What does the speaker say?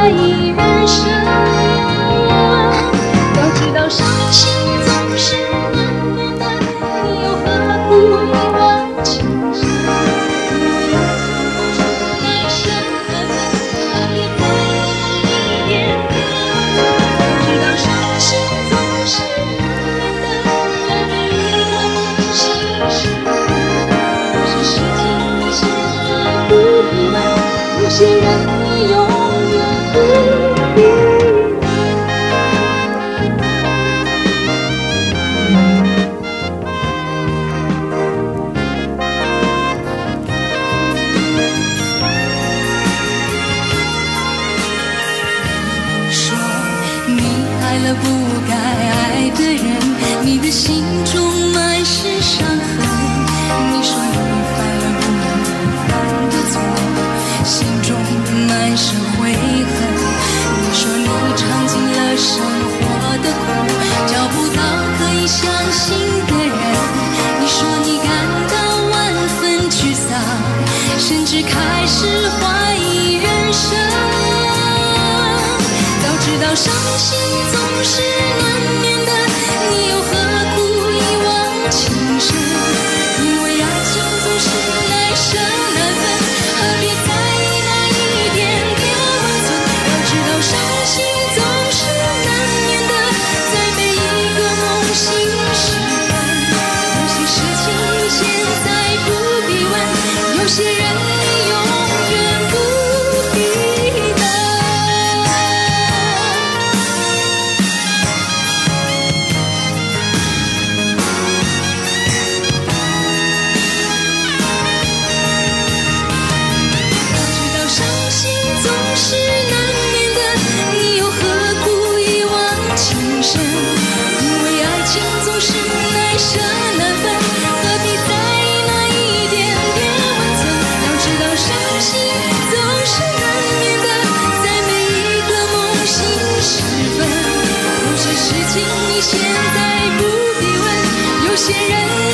怀疑人生。要知道伤心总是难免的，你又何苦一往情深？因为爱情总是难舍难分，何必在意那一点点？要知道伤心总是难免的，难免一个梦醒时分。有些事情你现在不必问，有些人你永远不必问。 说你爱了不该爱的人，你的心中满是伤痕。你说你犯了不能犯的错，心中满是悔恨。你说你尝尽了生活的苦，找不到可以相信的人。你说你感到万分沮丧，甚至开始怀疑人生。早知道伤心总是难免的，你又何苦一往情深？因为爱情总是难舍难分，何必在意那一点点温存？要知道伤心总是难免的，在每一个梦醒时分。有些事情你现在不必问，有些人你永远不必等。伤心总是难免的，你又何苦一往情深？因为爱情总是难舍难分，何必在意那一点点温存？要知道伤心总是难免的，在每一个梦醒时分。有些事情你现在不必问，有些人